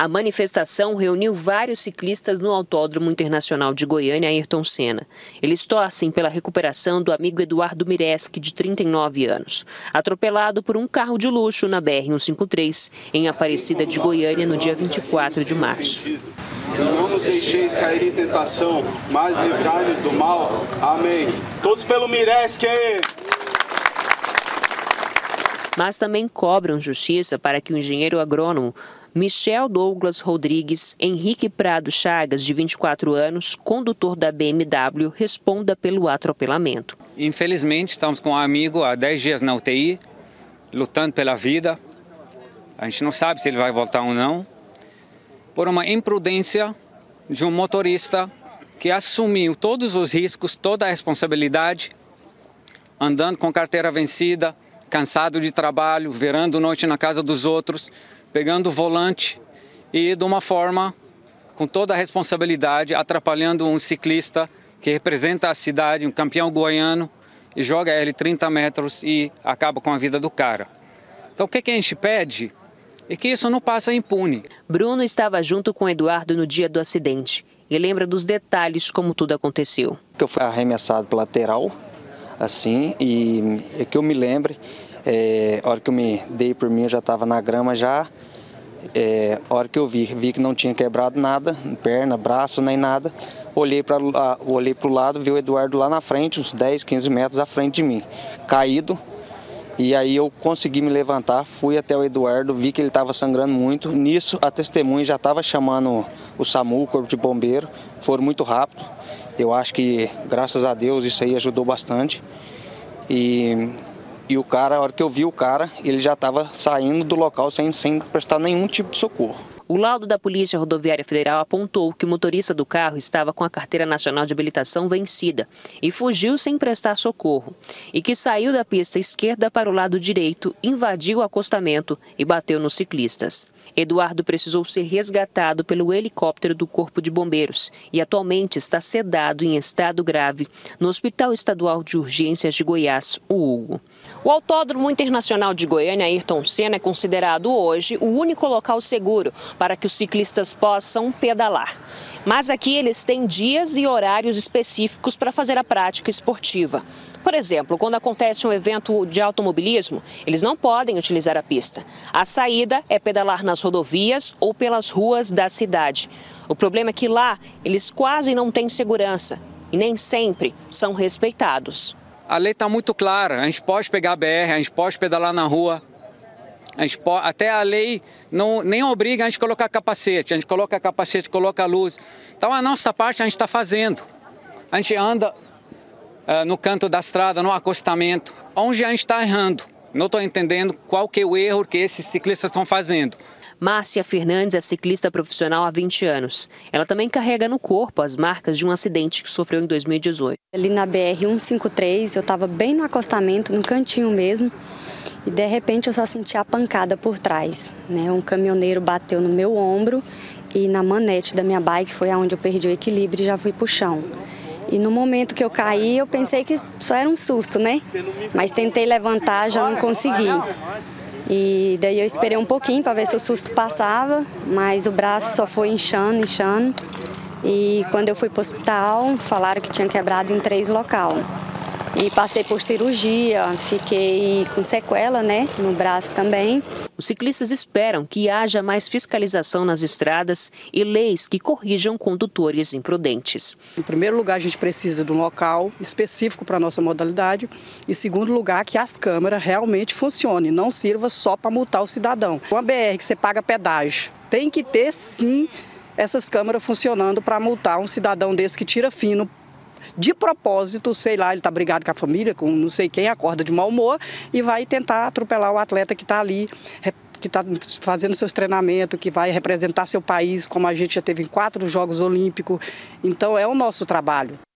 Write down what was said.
A manifestação reuniu vários ciclistas no Autódromo Internacional de Goiânia, Ayrton Senna. Eles torcem pela recuperação do amigo Eduardo Mireski, de 39 anos, atropelado por um carro de luxo na BR-153, em Aparecida de Goiânia, no dia 24 de março. Não nos deixeis cair em tentação, mas livrai-nos do mal. Amém. Todos pelo Mireski! Mas também cobram justiça para que o engenheiro agrônomo Michel Douglas Rodrigues Henrique Prado Chagas, de 24 anos, condutor da BMW, responda pelo atropelamento. Infelizmente, estamos com um amigo há 10 dias na UTI, lutando pela vida. A gente não sabe se ele vai voltar ou não. Por uma imprudência de um motorista que assumiu todos os riscos, toda a responsabilidade, andando com carteira vencida, cansado de trabalho, virando noite na casa dos outros, pegando o volante e, de uma forma, com toda a responsabilidade, atrapalhando um ciclista que representa a cidade, um campeão goiano, e joga ele 30 metros e acaba com a vida do cara. Então, o que a gente pede é que isso não passe impune. Bruno estava junto com Eduardo no dia do acidente e lembra dos detalhes como tudo aconteceu. Eu fui arremessado para lateral, assim, e é que eu me lembre, a hora que eu me dei por mim, eu já estava na grama já. A hora que eu vi que não tinha quebrado nada, perna, braço, nem nada. Olhei para o lado, vi o Eduardo lá na frente, uns 10, 15 metros à frente de mim, caído. E aí eu consegui me levantar, fui até o Eduardo, vi que ele estava sangrando muito. Nisso, a testemunha já estava chamando o SAMU, o Corpo de Bombeiro. Foram muito rápido. Eu acho que, graças a Deus, isso aí ajudou bastante. E o cara, a hora que eu vi o cara, ele já estava saindo do local sem prestar nenhum tipo de socorro. O laudo da Polícia Rodoviária Federal apontou que o motorista do carro estava com a Carteira Nacional de Habilitação vencida e fugiu sem prestar socorro, e que saiu da pista esquerda para o lado direito, invadiu o acostamento e bateu nos ciclistas. Eduardo precisou ser resgatado pelo helicóptero do Corpo de Bombeiros e atualmente está sedado em estado grave no Hospital Estadual de Urgências de Goiás, o Hugo. O Autódromo Internacional de Goiânia, Ayrton Senna, é considerado hoje o único local seguro para que os ciclistas possam pedalar. Mas aqui eles têm dias e horários específicos para fazer a prática esportiva. Por exemplo, quando acontece um evento de automobilismo, eles não podem utilizar a pista. A saída é pedalar nas rodovias ou pelas ruas da cidade. O problema é que lá eles quase não têm segurança e nem sempre são respeitados. A lei está muito clara, a gente pode pegar a BR, a gente pode pedalar na rua. Até a lei nem obriga a gente a colocar capacete, a gente coloca capacete, coloca luz. Então a nossa parte a gente está fazendo. A gente anda no canto da estrada, no acostamento, onde a gente está errando. Não estou entendendo qual que é o erro que esses ciclistas estão fazendo. Márcia Fernandes é ciclista profissional há 20 anos. Ela também carrega no corpo as marcas de um acidente que sofreu em 2018. Ali na BR-153, eu estava bem no acostamento, no cantinho mesmo, e de repente eu só senti a pancada por trás, né? Um caminhoneiro bateu no meu ombro e na manete da minha bike foi onde eu perdi o equilíbrio e já fui pro chão. E no momento que eu caí, eu pensei que só era um susto, né? Mas tentei levantar, já não consegui. E daí eu esperei um pouquinho para ver se o susto passava, mas o braço só foi inchando. E quando eu fui para o hospital, falaram que tinha quebrado em 3 locais. E passei por cirurgia, fiquei com sequela, né, no braço também. Os ciclistas esperam que haja mais fiscalização nas estradas e leis que corrijam condutores imprudentes. Em primeiro lugar, a gente precisa de um local específico para a nossa modalidade. E em segundo lugar, que as câmeras realmente funcionem, não sirva só para multar o cidadão. Uma BR que você paga pedágio, tem que ter sim essas câmeras funcionando para multar um cidadão desse que tira fino de propósito, sei lá, ele está brigado com a família, com não sei quem, acorda de mau humor e vai tentar atropelar o atleta que está ali, que está fazendo seus treinamentos, que vai representar seu país, como a gente já teve em 4 Jogos Olímpicos. Então é o nosso trabalho.